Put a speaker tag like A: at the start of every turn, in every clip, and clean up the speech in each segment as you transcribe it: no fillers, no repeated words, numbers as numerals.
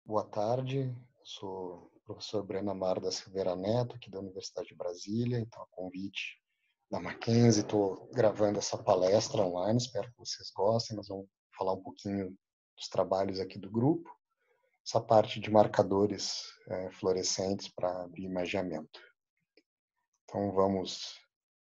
A: Boa tarde, eu sou o professor Breno Amaro da Silveira Neto, aqui da Universidade de Brasília. Então, a convite da Mackenzie, estou gravando essa palestra online, espero que vocês gostem. Nós vamos falar um pouquinho dos trabalhos aqui do grupo, essa parte de marcadores fluorescentes para bioimageamento. Então, vamos.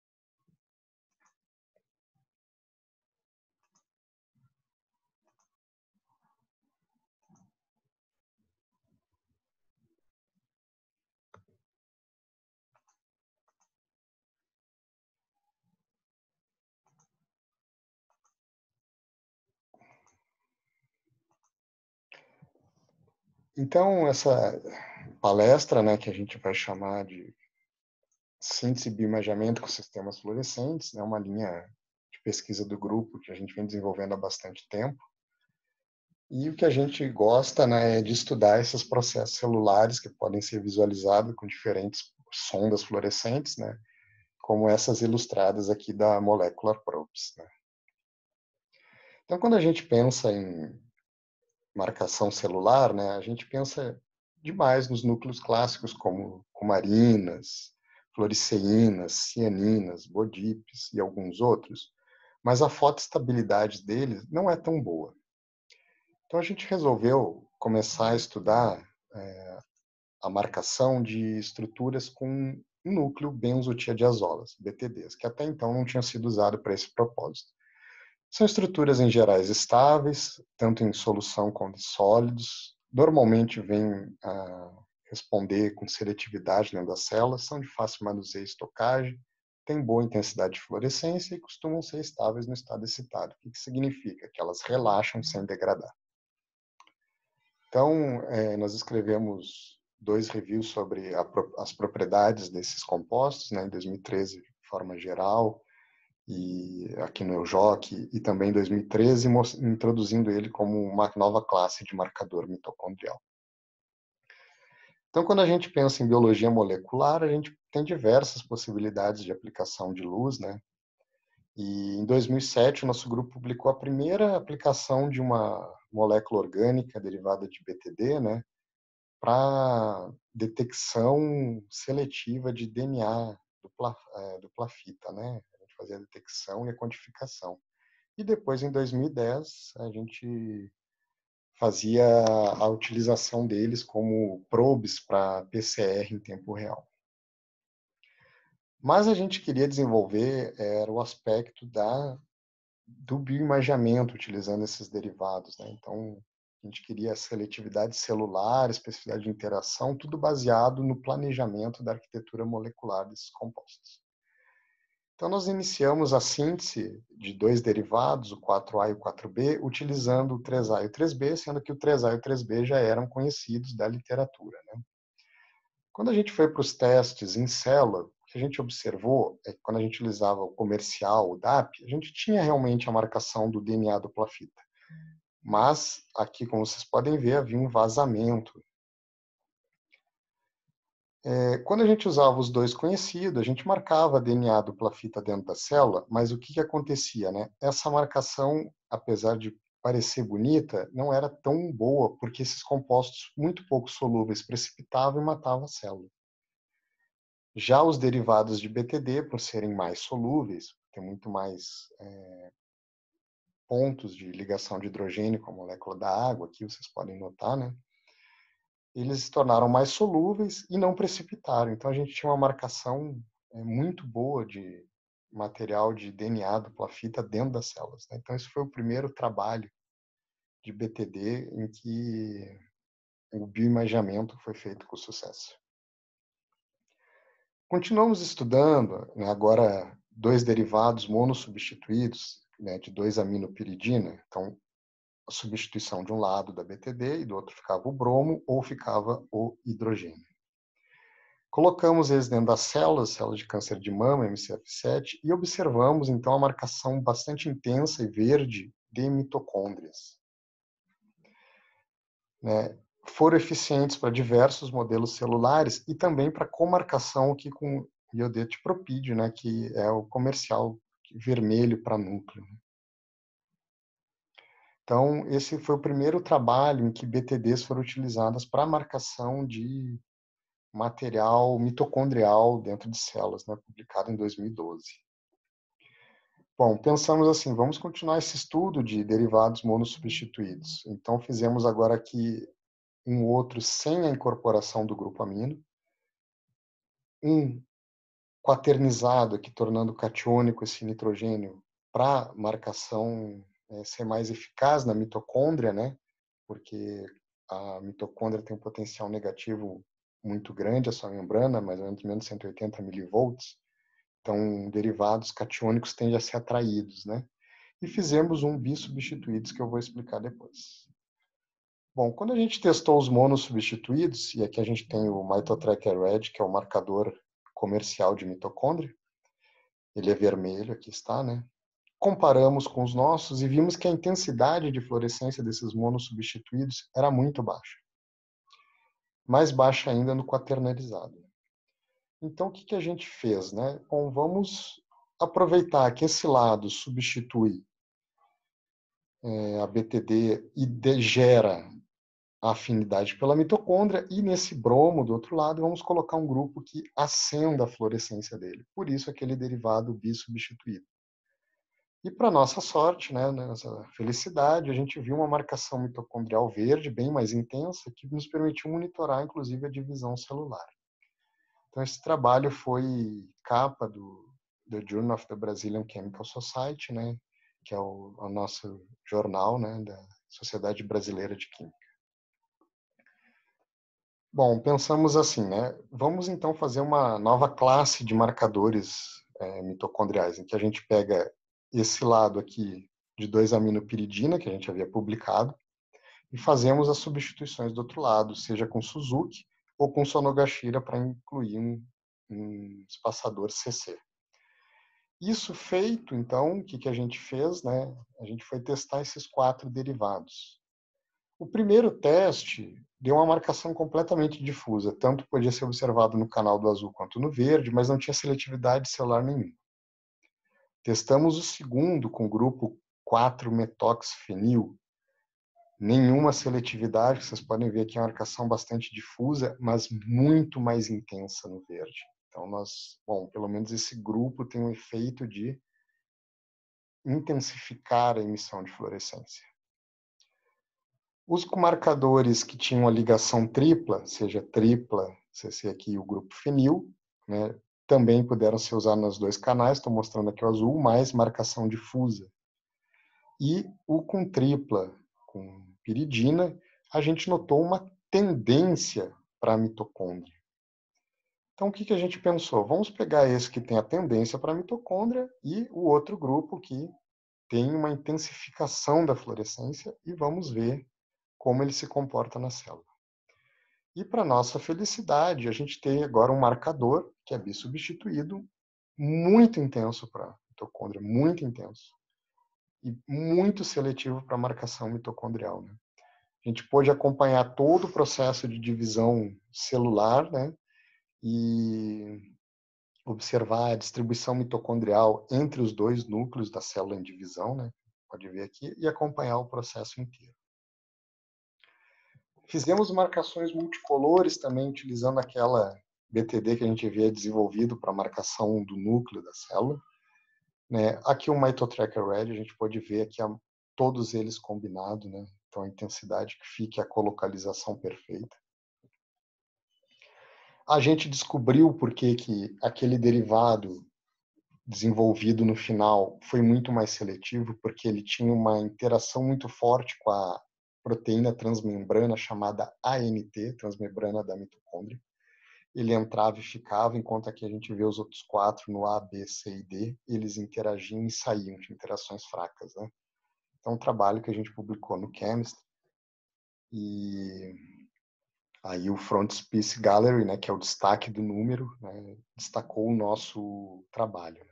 A: Então, essa palestra, né, que a gente vai chamar de síntese e bioimageamento com sistemas fluorescentes, é uma linha de pesquisa do grupo que a gente vem desenvolvendo há bastante tempo. E o que a gente gosta, né, é de estudar esses processos celulares que podem ser visualizados com diferentes sondas fluorescentes, né, como essas ilustradas aqui da Molecular Probes, né. Então, quando a gente pensa em marcação celular, né, a gente pensa demais nos núcleos clássicos como cumarinas, fluoresceínas, cianinas, bodipes e alguns outros, mas a fotoestabilidade deles não é tão boa. Então a gente resolveu começar a estudar a marcação de estruturas com um núcleo benzotiadiazolas, BTDs, que até então não tinham sido usado para esse propósito. São estruturas em gerais estáveis, tanto em solução quanto em sólidos. Normalmente vêm a responder com seletividade dentro das células, são de fácil manuseio e estocagem, têm boa intensidade de fluorescência e costumam ser estáveis no estado excitado. O que significa? Que elas relaxam sem degradar. Então, nós escrevemos 2 reviews sobre as propriedades desses compostos, né, em 2013, de forma geral, e aqui no EUJOC, e também em 2013, introduzindo ele como uma nova classe de marcador mitocondrial. Então, quando a gente pensa em biologia molecular, a gente tem diversas possibilidades de aplicação de luz, né? E em 2007, o nosso grupo publicou a primeira aplicação de uma molécula orgânica derivada de BTD, né, para detecção seletiva de DNA dupla fita, né? A gente fazia a detecção e a quantificação. E depois, em 2010, a gente fazia a utilização deles como probes para PCR em tempo real. Mas a gente queria desenvolver era o aspecto do bioimageamento utilizando esses derivados, né? Então, a gente queria seletividade celular, especificidade de interação, tudo baseado no planejamento da arquitetura molecular desses compostos. Então, nós iniciamos a síntese de 2 derivados, o 4A e o 4B, utilizando o 3A e o 3B, sendo que o 3A e o 3B já eram conhecidos da literatura, né? Quando a gente foi para os testes em célula, o que a gente observou é que quando a gente utilizava o comercial, o DAP, a gente tinha realmente a marcação do DNA dupla fita. Mas aqui, como vocês podem ver, havia um vazamento. Quando a gente usava os 2 conhecidos, a gente marcava DNA dupla fita dentro da célula, mas o que acontecia, né? Essa marcação, apesar de parecer bonita, não era tão boa, porque esses compostos muito pouco solúveis precipitavam e matavam a célula. Já os derivados de BTD, por serem mais solúveis, tem muito mais pontos de ligação de hidrogênio com a molécula da água, aqui vocês podem notar, né? Eles se tornaram mais solúveis e não precipitaram. Então a gente tinha uma marcação muito boa de material de DNA dupla fita dentro das células, né? Então esse foi o primeiro trabalho de BTD em que o bioimageamento foi feito com sucesso. Continuamos estudando, né, agora 2 derivados monossubstituídos, né, de 2-aminopiridina. Então, a substituição de um lado da BTD e do outro ficava o bromo ou ficava o hidrogênio. Colocamos eles dentro das células de câncer de mama, MCF7, e observamos, então, a marcação bastante intensa e verde de mitocôndrias, né? Foram eficientes para diversos modelos celulares e também para comarcação aqui com iodetipropídio, né, que é o comercial vermelho para núcleo. Então, esse foi o primeiro trabalho em que BTDs foram utilizadas para marcação de material mitocondrial dentro de células, né, publicado em 2012. Bom, pensamos assim, vamos continuar esse estudo de derivados monossubstituídos. Então, fizemos agora aqui um outro sem a incorporação do grupo amino, um quaternizado aqui, tornando catiônico esse nitrogênio para marcação ser mais eficaz na mitocôndria, né? Porque a mitocôndria tem um potencial negativo muito grande, a sua membrana, mais ou menos 180 milivolts. Então, derivados catiônicos tendem a ser atraídos, né? E fizemos um bissubstituídos que eu vou explicar depois. Bom, quando a gente testou os monossubstituídos, e aqui a gente tem o MitoTracker Red, que é o marcador comercial de mitocôndria, ele é vermelho, aqui está, né? Comparamos com os nossos e vimos que a intensidade de fluorescência desses monossubstituídos era muito baixa. Mais baixa ainda no quaternalizado. Então, o que a gente fez, né? Bom, vamos aproveitar que esse lado substitui a BTD e gera a afinidade pela mitocôndria, e nesse bromo, do outro lado, vamos colocar um grupo que acenda a fluorescência dele. Por isso, aquele derivado bissubstituído. E, para nossa sorte, né, nossa felicidade, a gente viu uma marcação mitocondrial verde, bem mais intensa, que nos permitiu monitorar, inclusive, a divisão celular. Então, esse trabalho foi capa do Journal of the Brazilian Chemical Society, né, que é o nosso jornal, né, da Sociedade Brasileira de Química. Bom, pensamos assim, né? Vamos então fazer uma nova classe de marcadores mitocondriais, em que a gente pega esse lado aqui de 2-aminopiridina, que a gente havia publicado, e fazemos as substituições do outro lado, seja com Suzuki ou com Sonogashira, para incluir um espaçador CC. Isso feito, então, o que a gente fez, né? A gente foi testar esses 4 derivados. O primeiro teste deu uma marcação completamente difusa, tanto podia ser observado no canal do azul quanto no verde, mas não tinha seletividade celular nenhuma. Testamos o segundo com o grupo 4-metoxfenil, nenhuma seletividade, vocês podem ver aqui a marcação bastante difusa, mas muito mais intensa no verde. Então pelo menos esse grupo tem um efeito de intensificar a emissão de fluorescência. Os marcadores que tinham a ligação tripla, seja tripla, CC aqui o grupo fenil, né, também puderam ser usados nos 2 canais, estou mostrando aqui o azul, mais marcação difusa. E o com tripla, com piridina, a gente notou uma tendência para a mitocôndria. Então, o que a gente pensou? Vamos pegar esse que tem a tendência para a mitocôndria e o outro grupo que tem uma intensificação da fluorescência e vamos ver como ele se comporta na célula. E, para nossa felicidade, a gente tem agora um marcador, que é bissubstituído, muito intenso para mitocôndria, muito intenso. E muito seletivo para marcação mitocondrial. Né? A gente pôde acompanhar todo o processo de divisão celular, né? E observar a distribuição mitocondrial entre os 2 núcleos da célula em divisão, né? Pode ver aqui, e acompanhar o processo inteiro. Fizemos marcações multicolores também, utilizando aquela BTD que a gente havia desenvolvido para marcação do núcleo da célula. Né? Aqui o MitoTracker Red, a gente pode ver aqui todos eles combinados, né? Então a intensidade que fica, a colocalização perfeita. A gente descobriu por que aquele derivado desenvolvido no final foi muito mais seletivo, porque ele tinha uma interação muito forte com a proteína transmembrana chamada ANT, transmembrana da mitocôndria. Ele entrava e ficava, enquanto aqui a gente vê os outros 4 no A, B, C e D, eles interagiam e saíam, de interações fracas. Né? Então, um trabalho que a gente publicou no Chemist, e aí o Frontispiece Gallery, né, que é o destaque do número, né, destacou o nosso trabalho.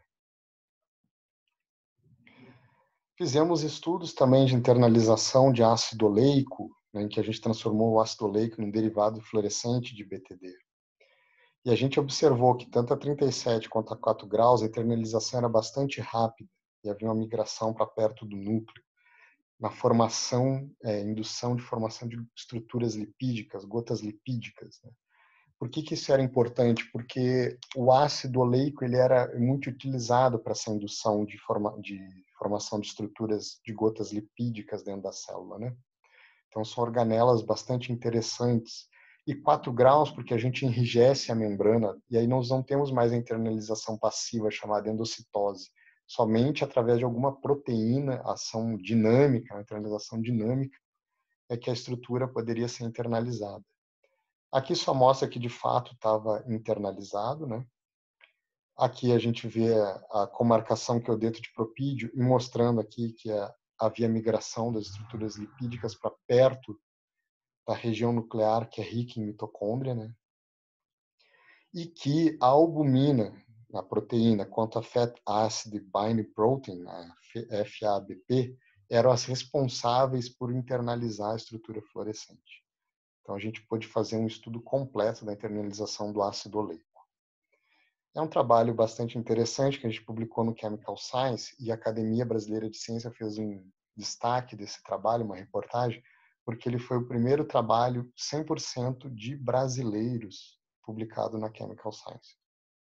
A: Fizemos estudos também de internalização de ácido oleico, né, em que a gente transformou o ácido oleico num derivado fluorescente de BTD. E a gente observou que tanto a 37 quanto a 4 graus a internalização era bastante rápida e havia uma migração para perto do núcleo. na formação, indução de formação de estruturas lipídicas, gotas lipídicas, né? Por que isso era importante? Porque o ácido oleico ele era muito utilizado para essa indução de formação de estruturas de gotas lipídicas dentro da célula, né? Então, são organelas bastante interessantes. E 4 graus, porque a gente enrijece a membrana, e aí nós não temos mais a internalização passiva, chamada endocitose. Somente através de alguma proteína, ação dinâmica, a internalização dinâmica, é que a estrutura poderia ser internalizada. Aqui só mostra que, de fato, estava internalizado, né? Aqui a gente vê a comarcação que eu dentro de propídio e mostrando aqui que havia migração das estruturas lipídicas para perto da região nuclear que é rica em mitocôndria, né? E que a albumina, a proteína, quanto a Fat Acid Binding Protein, a FABP, eram as responsáveis por internalizar a estrutura fluorescente. Então a gente pôde fazer um estudo completo da internalização do ácido oleico. É um trabalho bastante interessante que a gente publicou no Chemical Science e a Academia Brasileira de Ciência fez um destaque desse trabalho, uma reportagem, porque ele foi o primeiro trabalho 100% de brasileiros publicado na Chemical Science.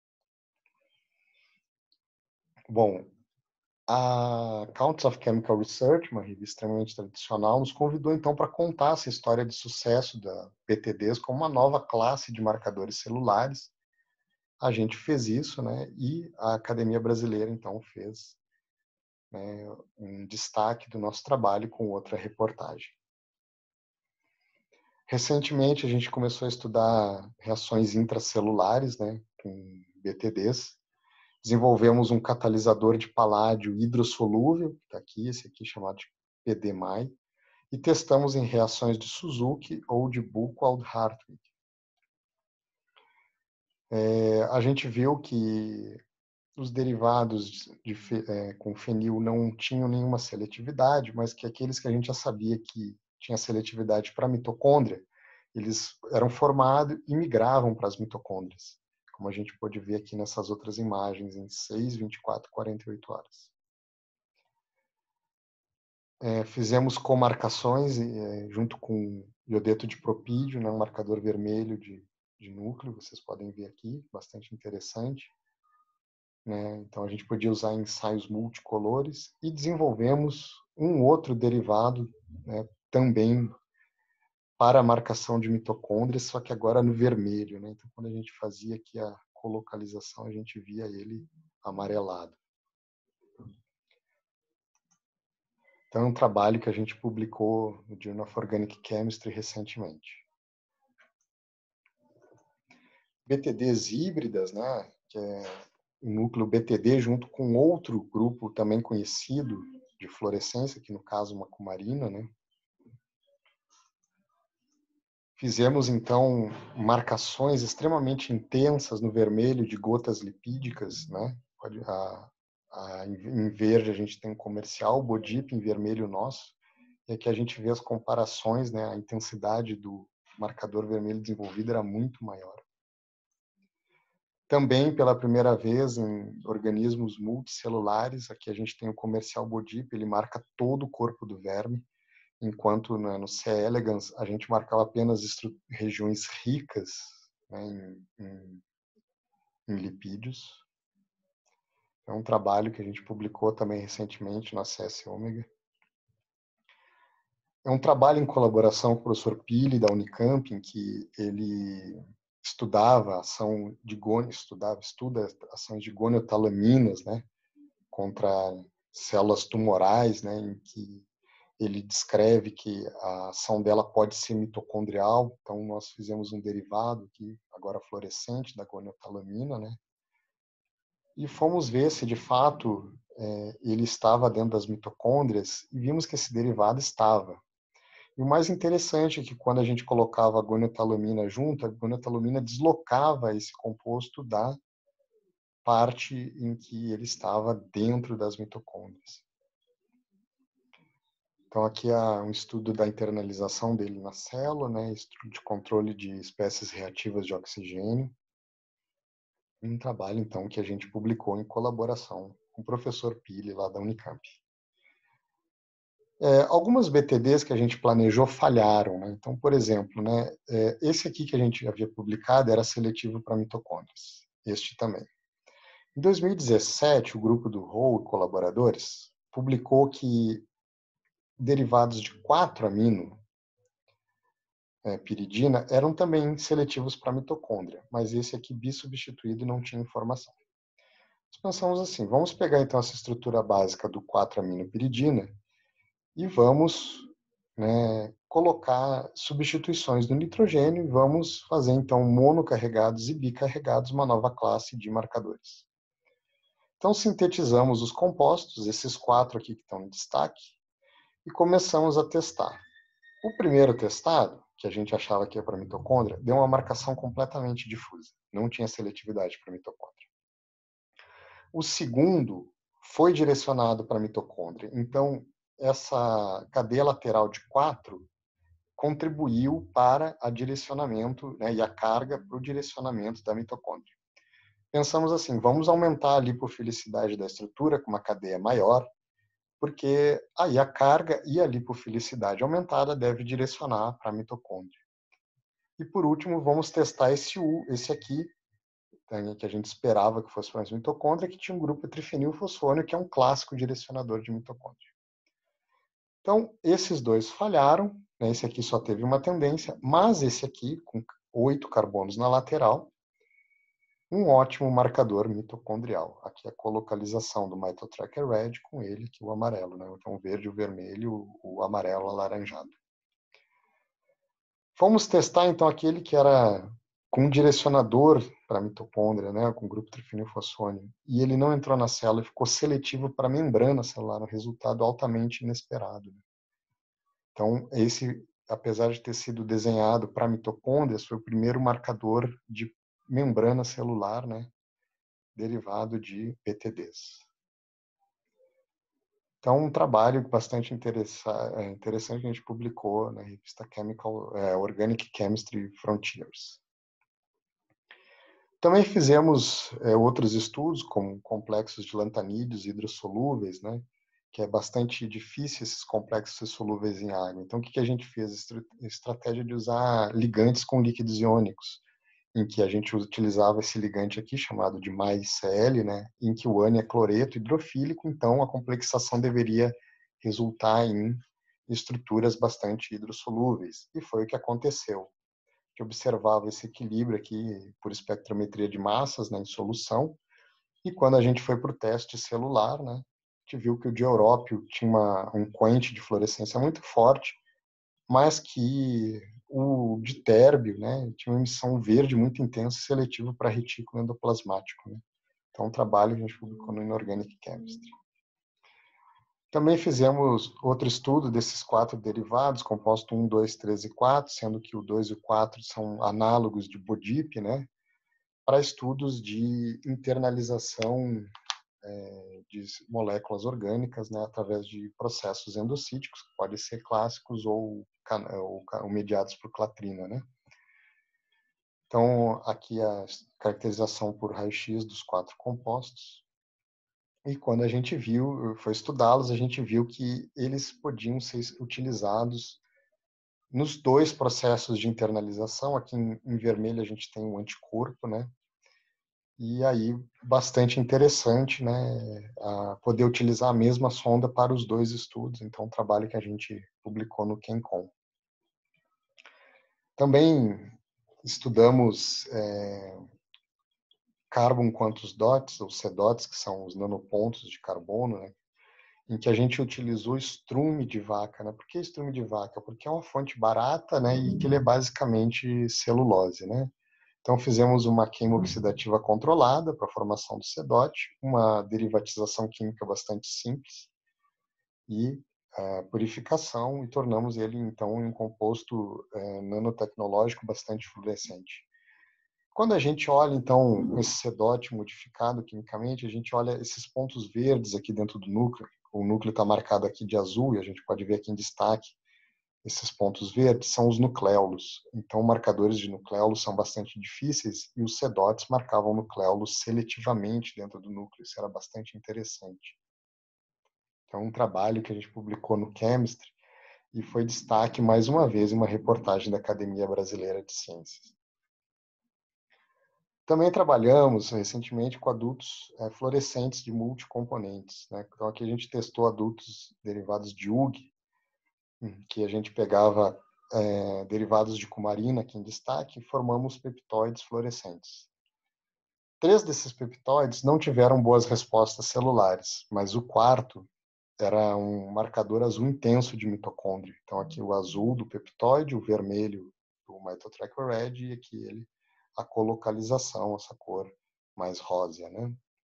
A: Bom, a Counts of Chemical Research, uma revista extremamente tradicional, nos convidou então para contar essa história de sucesso da PTDs como uma nova classe de marcadores celulares. A gente fez isso, né? E a Academia Brasileira então fez, né, um destaque do nosso trabalho com outra reportagem. Recentemente a gente começou a estudar reações intracelulares, né, com BTDs. Desenvolvemos um catalisador de paládio hidrossolúvel, que está aqui, esse aqui chamado de PDMAI, e testamos em reações de Suzuki ou de Buchwald-Hartwig. A gente viu que os derivados com fenil não tinham nenhuma seletividade, mas que aqueles que a gente já sabia que tinha seletividade para mitocôndria, eles eram formados e migravam para as mitocôndrias, como a gente pode ver aqui nessas outras imagens em 6, 24, 48 horas. Fizemos comarcações junto com iodeto de propídio, né, um marcador vermelho de núcleo, vocês podem ver aqui, bastante interessante. Né? Então, a gente podia usar ensaios multicolores e desenvolvemos um outro derivado, né, também para a marcação de mitocôndrias, só que agora no vermelho. Né? Então, quando a gente fazia aqui a colocalização, a gente via ele amarelado. Então, é um trabalho que a gente publicou no Journal of Organic Chemistry recentemente. BTDs híbridas, né, que é o núcleo BTD junto com outro grupo também conhecido de fluorescência, que no caso uma cumarina, né? Fizemos então marcações extremamente intensas no vermelho de gotas lipídicas, né? Em verde a gente tem um comercial, o Bodip em vermelho nosso, e aqui a gente vê as comparações, né? A intensidade do marcador vermelho desenvolvido era muito maior. Também, pela primeira vez, em organismos multicelulares, aqui a gente tem o comercial Bodip, ele marca todo o corpo do verme, enquanto no C. elegans a gente marcava apenas regiões ricas, né, em lipídios. É um trabalho que a gente publicou também recentemente na CS Ômega. É um trabalho em colaboração com o professor Pili, da Unicamp, em que ele estudava ação de estuda ações de goniotalaminas, né, contra células tumorais, né, em que ele descreve que a ação dela pode ser mitocondrial. Então nós fizemos um derivado aqui, agora fluorescente, da goniotalamina, né, e fomos ver se de fato ele estava dentro das mitocôndrias e vimos que esse derivado estava. E o mais interessante é que quando a gente colocava a goniotalamina junto, a goniotalamina deslocava esse composto da parte em que ele estava dentro das mitocôndrias. Então aqui há um estudo da internalização dele na célula, né, estudo de controle de espécies reativas de oxigênio. Um trabalho então que a gente publicou em colaboração com o professor Pili lá da Unicamp. Algumas BTDs que a gente planejou falharam, né? Então, por exemplo, né, esse aqui que a gente havia publicado era seletivo para mitocôndrias. Este também. Em 2017, o grupo do Hou e colaboradores publicou que derivados de 4-amino piridina eram também seletivos para mitocôndria, mas esse aqui bissubstituído não tinha informação. Nós pensamos assim, vamos pegar então essa estrutura básica do 4-amino piridina e vamos, né, colocar substituições do nitrogênio e vamos fazer então monocarregados e bicarregados, uma nova classe de marcadores. Então sintetizamos os compostos, esses 4 aqui que estão em destaque, e começamos a testar. O primeiro testado, que a gente achava que ia para mitocôndria, deu uma marcação completamente difusa. Não tinha seletividade para mitocôndria. O segundo foi direcionado para mitocôndria. Então, essa cadeia lateral de 4 contribuiu para a direcionamento, né, e a carga para o direcionamento da mitocôndria. Pensamos assim, vamos aumentar a lipofilicidade da estrutura com uma cadeia maior, porque aí a carga e a lipofilicidade aumentada deve direcionar para a mitocôndria. E por último, vamos testar esse aqui, que a gente esperava que fosse para a mitocôndria, que tinha um grupo trifenilfosfônio, que é um clássico direcionador de mitocôndria. Então, esses dois falharam, né? Esse aqui só teve uma tendência, mas esse aqui, com 8 carbonos na lateral, um ótimo marcador mitocondrial. Aqui a colocalização do MitoTracker Red com ele, aqui o amarelo, né? Então o verde, o vermelho, o amarelo alaranjado. Fomos testar então aquele que era com um direcionador para a mitocôndria, né, com grupo trifenilfosfônio, e ele não entrou na célula e ficou seletivo para a membrana celular, um resultado altamente inesperado. Então, esse, apesar de ter sido desenhado para mitocôndrias, foi o primeiro marcador de membrana celular, né, derivado de PTDs. Então, um trabalho bastante interessante que a gente publicou na revista Organic Chemistry Frontiers. Também fizemos outros estudos, como complexos de lantanídeos hidrossolúveis, né, que é bastante difícil esses complexos ser solúveis em água. Então, o que a gente fez? Estratégia de usar ligantes com líquidos iônicos, em que a gente utilizava esse ligante aqui, chamado de MyCl, né, em que o ânion é cloreto hidrofílico, então a complexação deveria resultar em estruturas bastante hidrossolúveis. E foi o que aconteceu. Que observava esse equilíbrio aqui por espectrometria de massas, né, em solução, e quando a gente foi para o teste celular, né, a gente viu que o dieurópio tinha um quente de fluorescência muito forte, mas que o ditérbio, né, tinha uma emissão verde muito intensa e seletiva para retículo endoplasmático. Né. Então, um trabalho a gente publicou no Inorganic Chemistry. Também fizemos outro estudo desses 4 derivados, composto 1, 2, 3 e 4, sendo que o 2 e o 4 são análogos de BODIP, né, para estudos de internalização de moléculas orgânicas, né, através de processos endocíticos, que podem ser clássicos ou mediados por clatrina. Né. Então, aqui a caracterização por raio-x dos 4 compostos. E quando a gente foi estudá-los, a gente viu que eles podiam ser utilizados nos 2 processos de internalização. Aqui em vermelho a gente tem um anticorpo, né? E aí bastante interessante, né? A poder utilizar a mesma sonda para os 2 estudos. Então, um trabalho que a gente publicou no ChemCon. Também estudamos Carbon Quantus Dots, ou CDOTs, que são os nanopontos de carbono, né? Em que a gente utilizou estrume de vaca, né? Por que estrume de vaca? Porque é uma fonte barata, né? E que ele é basicamente celulose, né? Então fizemos uma queima oxidativa controlada para a formação do CDOT, uma derivatização química bastante simples e purificação e tornamos ele então um composto nanotecnológico bastante fluorescente. Quando a gente olha, então, esse CDOT modificado quimicamente, a gente olha esses pontos verdes aqui dentro do núcleo. O núcleo está marcado aqui de azul e a gente pode ver aqui em destaque esses pontos verdes, são os nucléolos. Então, marcadores de nucléolos são bastante difíceis e os CDOTs marcavam nucléolos seletivamente dentro do núcleo. Isso era bastante interessante. Então, um trabalho que a gente publicou no Chemistry e foi destaque mais uma vez em uma reportagem da Academia Brasileira de Ciências. Também trabalhamos recentemente com adultos fluorescentes de multicomponentes, né? Então, aqui a gente testou adultos derivados de UG, que a gente pegava derivados de cumarina, aqui em destaque, e formamos peptóides fluorescentes. 3 desses peptóides não tiveram boas respostas celulares, mas o quarto era um marcador azul intenso de mitocôndria. Então, aqui o azul do peptóide, o vermelho do mitotracker red e aqui a colocalização, essa cor mais rósea, né?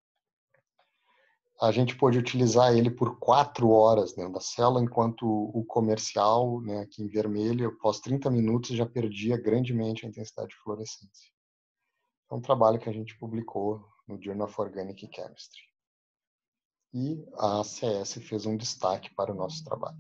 A: A gente pôde utilizar ele por 4 horas dentro da célula, enquanto o comercial, né, aqui em vermelho, após 30 minutos já perdia grandemente a intensidade de fluorescência. É um trabalho que a gente publicou no Journal of Organic Chemistry. E a ACS fez um destaque para o nosso trabalho.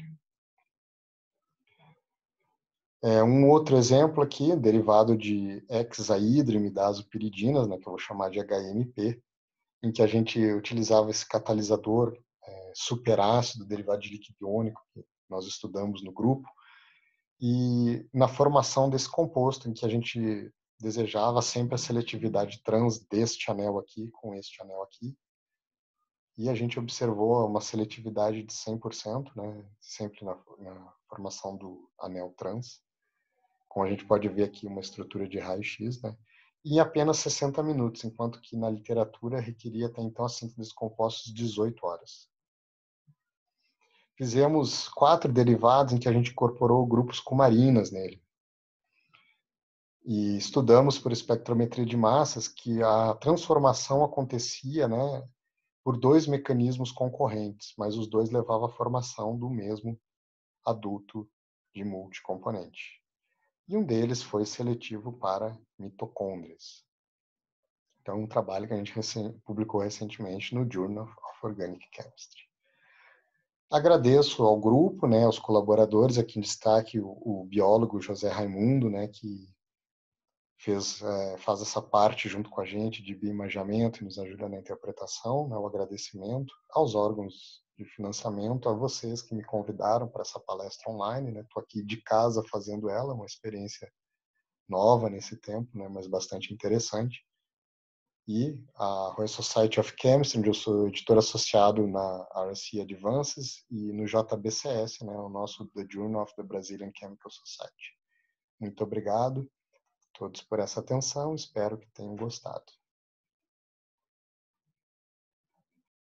A: Um outro exemplo aqui, derivado de hexaidroimidazopiridinas, né, que eu vou chamar de HMP, em que a gente utilizava esse catalisador superácido derivado de líquido iônico, que nós estudamos no grupo, e na formação desse composto, em que a gente desejava sempre a seletividade trans deste anel aqui com este anel aqui, e a gente observou uma seletividade de 100%, né, sempre na formação do anel trans. Como a gente pode ver aqui, uma estrutura de raio-x, né? Em apenas 60 minutos, enquanto que na literatura requeria até então a síntese dos compostos 18 horas. Fizemos 4 derivados em que a gente incorporou grupos cumarinas nele. E estudamos por espectrometria de massas que a transformação acontecia, né, por 2 mecanismos concorrentes, mas os 2 levavam à formação do mesmo adulto de multicomponente. E um deles foi seletivo para mitocôndrias. Então, um trabalho que a gente publicou recentemente no Journal of Organic Chemistry. Agradeço ao grupo, né, aos colaboradores, aqui em destaque o biólogo José Raimundo, né, que faz essa parte junto com a gente de bioimaginamento e nos ajuda na interpretação, né, o agradecimento aos órgãos de financiamento, a vocês que me convidaram para essa palestra online, né, estou aqui de casa fazendo ela, uma experiência nova nesse tempo, né, mas bastante interessante. E a Royal Society of Chemistry, onde eu sou editor associado na RSC Advances, e no JBCS, né, o nosso The Journal of the Brazilian Chemical Society. Muito obrigado a todos por essa atenção, espero que tenham gostado.